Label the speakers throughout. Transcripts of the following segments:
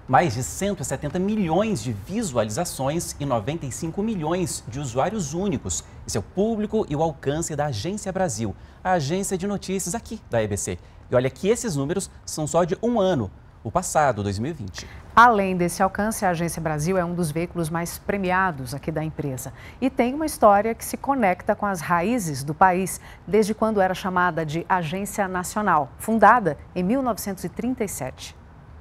Speaker 1: Mais de 170 milhões de visualizações e 95 milhões de usuários únicos. Esse é o público e o alcance da Agência Brasil, a agência de notícias aqui da EBC. E olha que esses números são só de um ano, o passado, 2020.
Speaker 2: Além desse alcance, a Agência Brasil é um dos veículos mais premiados aqui da empresa. E tem uma história que se conecta com as raízes do país, desde quando era chamada de Agência Nacional, fundada em 1937.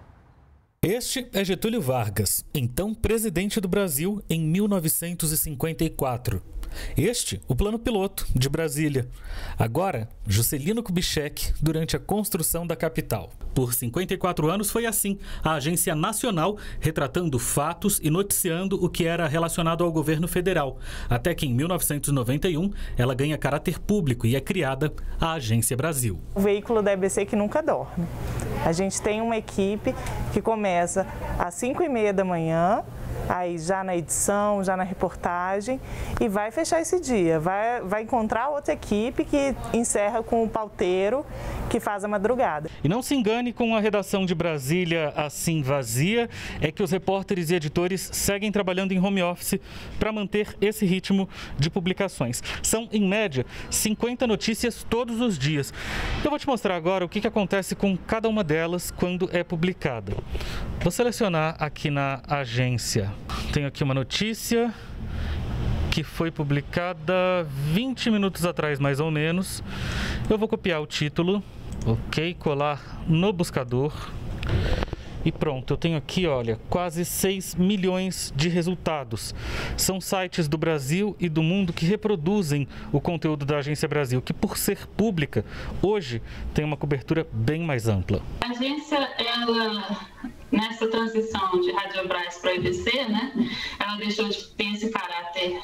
Speaker 3: Este é Getúlio Vargas, então presidente do Brasil em 1954. Este, o plano piloto de Brasília. Agora, Juscelino Kubitschek, durante a construção da capital. Por 54 anos foi assim, a Agência Nacional retratando fatos e noticiando o que era relacionado ao governo federal. Até que em 1991, ela ganha caráter público e é criada a Agência Brasil.
Speaker 4: O veículo da EBC que nunca dorme. A gente tem uma equipe que começa às 5h30 da manhã, aí já na edição, já na reportagem, e vai fechar esse dia. Vai encontrar outra equipe que encerra com o pauteiro, que faz a madrugada.
Speaker 3: E não se engane com a redação de Brasília assim vazia, é que os repórteres e editores seguem trabalhando em home office para manter esse ritmo de publicações. São, em média, 50 notícias todos os dias. Eu vou te mostrar agora o que acontece com cada uma delas quando é publicada. Vou selecionar aqui na agência. Tenho aqui uma notícia que foi publicada 20 minutos atrás, mais ou menos. Eu vou copiar o título, ok, colar no buscador e pronto. Eu tenho aqui, olha, quase 6 milhões de resultados. São sites do Brasil e do mundo que reproduzem o conteúdo da Agência Brasil, que por ser pública, hoje tem uma cobertura bem mais ampla.
Speaker 5: A agência, ela, nessa transição de Radiobras para a EBC, né, ela deixou de ter esse caráter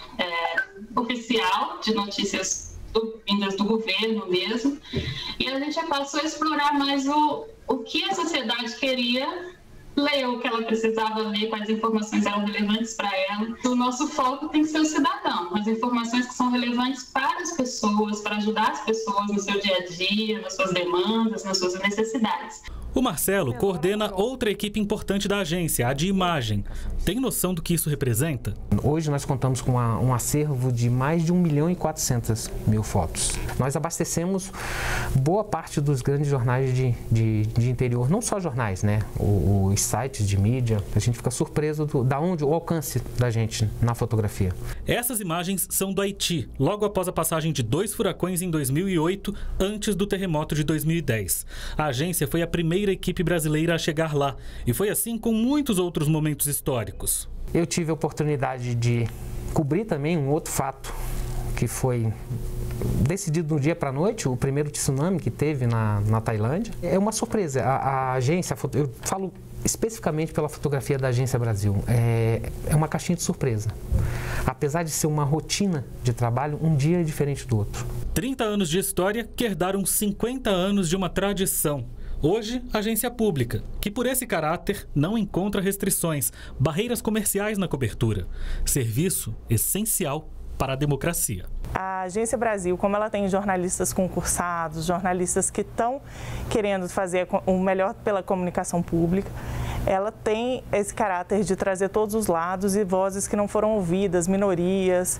Speaker 5: oficial de notícias vindas do governo mesmo, e a gente passou a explorar mais o que a sociedade queria ler, o que ela precisava ler, quais informações eram relevantes para ela. O nosso foco tem que ser o cidadão, as informações que são relevantes para as pessoas, para ajudar as pessoas no seu dia a dia, nas suas demandas, nas suas necessidades.
Speaker 3: O Marcelo coordena outra equipe importante da agência, a de imagem. Tem noção do que isso representa?
Speaker 6: Hoje nós contamos com um acervo de mais de 1.400.000 fotos. Nós abastecemos boa parte dos grandes jornais de interior, não só jornais, né? Os sites de mídia. A gente fica surpreso da onde o alcance da gente na fotografia.
Speaker 3: Essas imagens são do Haiti, logo após a passagem de 2 furacões em 2008, antes do terremoto de 2010. A agência foi a primeira equipe brasileira a chegar lá, e foi assim com muitos outros momentos históricos.
Speaker 6: Eu tive a oportunidade de cobrir também um outro fato que foi decidido do dia para a noite, o primeiro tsunami que teve na Tailândia. É uma surpresa. A agência, eu falo especificamente pela fotografia da Agência Brasil, é uma caixinha de surpresa. Apesar de ser uma rotina de trabalho, um dia é diferente do outro.
Speaker 3: 30 anos de história que herdaram 50 anos de uma tradição. Hoje, agência pública, que por esse caráter não encontra restrições, barreiras comerciais na cobertura. Serviço essencial para a democracia.
Speaker 4: A Agência Brasil, como ela tem jornalistas concursados, jornalistas que estão querendo fazer o melhor pela comunicação pública, ela tem esse caráter de trazer todos os lados e vozes que não foram ouvidas, minorias,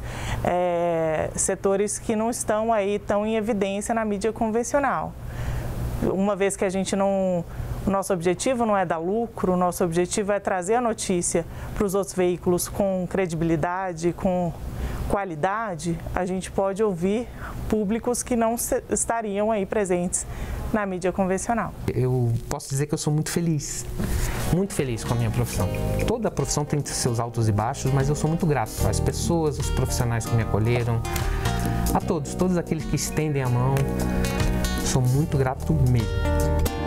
Speaker 4: setores que não estão aí tão em evidência na mídia convencional. Uma vez que a gente não... O nosso objetivo não é dar lucro, o nosso objetivo é trazer a notícia para os outros veículos com credibilidade, com qualidade, a gente pode ouvir públicos que não estariam aí presentes na mídia convencional.
Speaker 6: Eu posso dizer que eu sou muito feliz com a minha profissão. Toda profissão tem seus altos e baixos, mas eu sou muito grato às pessoas, os profissionais que me acolheram, a todos aqueles que estendem a mão. Sou muito grato mesmo.